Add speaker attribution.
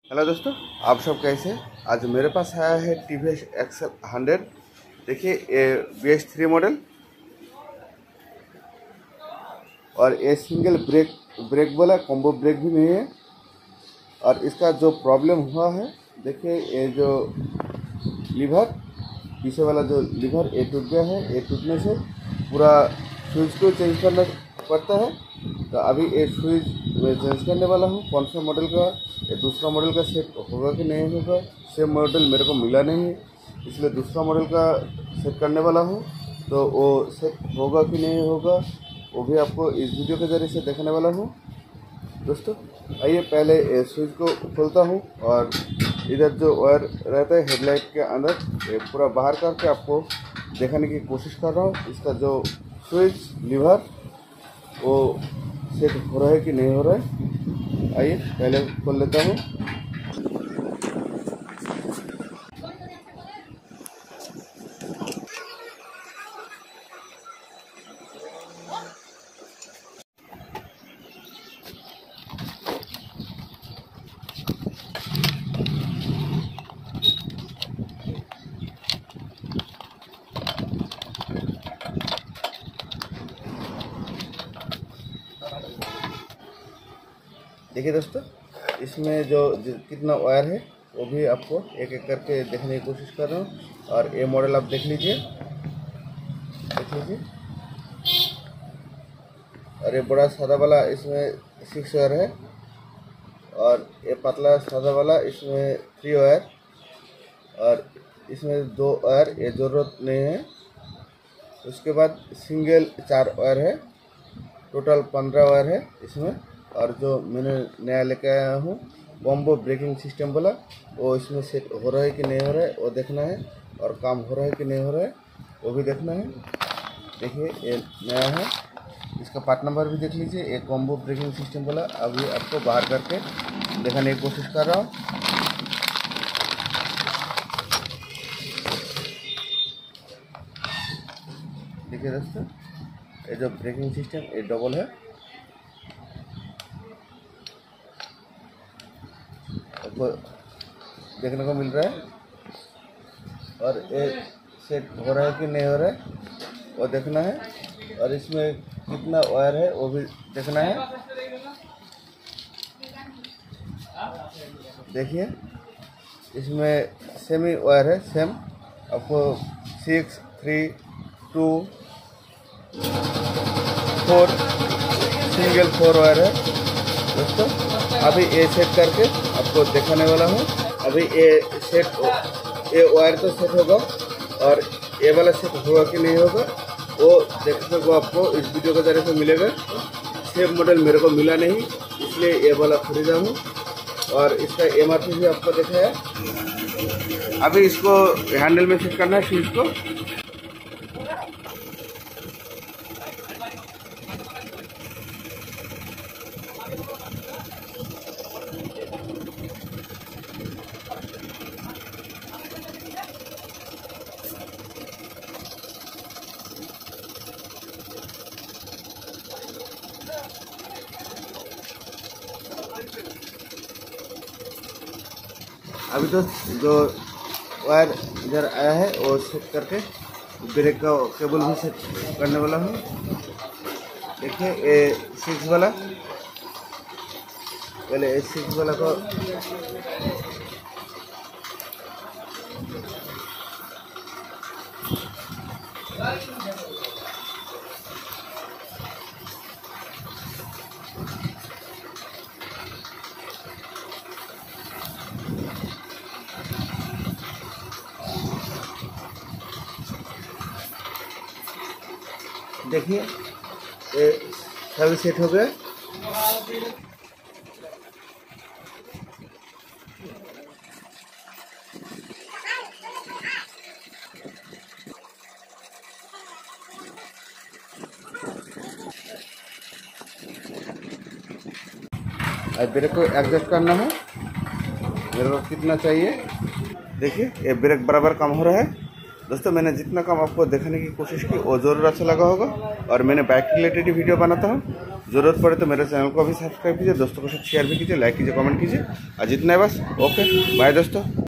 Speaker 1: Hello दोस्तों, आप सब कैसे हैं? आज मेरे पास आया है TVS XL 100। देखिए ये BS3 मॉडल और ये सिंगल ब्रेक वाला कॉम्बो ब्रेक भी नहीं है। और इसका जो प्रॉब्लम हुआ है, देखिए ये जो लीवर पीछे वाला जो लीवर ये टूट गया है। ये टूटने से पूरा स्विच को चेंज करना पड़ता है। तो अभी ये स्विच मैं चेंज करने वाला हूँ। कौन सा मॉडल का, ये दूसरा मॉडल का सेट होगा कि नहीं होगा। सेम मॉडल मेरे को मिला नहीं है, इसलिए दूसरा मॉडल का सेट करने वाला हूँ। तो वो सेट होगा कि नहीं होगा वो भी आपको इस वीडियो के ज़रिए से देखने वाला हूँ। दोस्तों आइए पहले स्विच को खोलता हूँ और इधर जो वायर रहता है हेडलाइट के अंदर ये पूरा बाहर करके आपको दिखाने की कोशिश कर रहा हूँ। इसका जो स्विच लीवर वो सेट हो रहा है कि नहीं हो रहा है। आइए पहले खोल लेता हूँ। देखिए दोस्तों, इसमें जो कितना वायर है वो भी आपको एक एक करके देखने की कोशिश कर रहा हूँ। और ये मॉडल आप देख लीजिए। और ये बड़ा सादा वाला इसमें 6 वायर है और ये पतला सादा वाला इसमें 3 वायर और इसमें 2 वायर ये ज़रूरत नहीं है। उसके बाद सिंगल 4 वायर है, टोटल 15 वायर है इसमें। और जो मैंने नया लेके आया हूँ कॉम्बो ब्रेकिंग सिस्टम वाला, वो इसमें सेट हो रहा है कि नहीं हो रहा है वो देखना है। और काम हो रहा है कि नहीं हो रहा है वो भी देखना है। देखिए ये नया है, इसका पार्ट नंबर भी देख लीजिए। ये कॉम्बो ब्रेकिंग सिस्टम वाला अभी आपको बाहर करके दिखाने की कोशिश कर रहा हूँ। देखिए दोस्तों, ये जो ब्रेकिंग सिस्टम ये डबल है, आपको देखने को मिल रहा है। और ये सेट हो रहा है कि नहीं हो रहा है वो देखना है। और इसमें कितना वायर है वो भी देखना है। देखिए इसमें सेमी वायर है, सेम आपको 6, 3, 2, 4 सिंगल 4 वायर है। दोस्तों अभी ये सेट करके आपको दिखाने वाला हूँ। अभी ये वायर तो सेट होगा और ये वाला सेट होगा कि नहीं होगा वो देखने को आपको इस वीडियो के जरिए से मिलेगा। सेम मॉडल मेरे को मिला नहीं, इसलिए ये वाला खरीदा हूँ। और इसका MRP भी आपको देखा है। अभी इसको हैंडल में फिट करना है स्विच को। अभी तो जो वायर इधर आया है वो सेट करके ब्रेक का केबल भी सेट करने वाला हूँ। देखिए ये 6 वाला, पहले ये 6 वाला को देखिए ये सभी सेट हो गए। अब ब्रेक को एडजस्ट करना है मेरे को कितना चाहिए। देखिए ये ब्रेक बराबर काम हो रहा है। दोस्तों मैंने जितना काम आपको दिखाने की कोशिश की वो ज़रूर अच्छा लगा होगा। और मैंने बाइक रिलेटेड वीडियो बनाता हूँ, ज़रूरत पड़े तो मेरे चैनल को अभी सब्सक्राइब कीजिए, दोस्तों के साथ शेयर भी कीजिए, लाइक कीजिए, कमेंट कीजिए। आज इतना है बस। ओके बाय दोस्तों।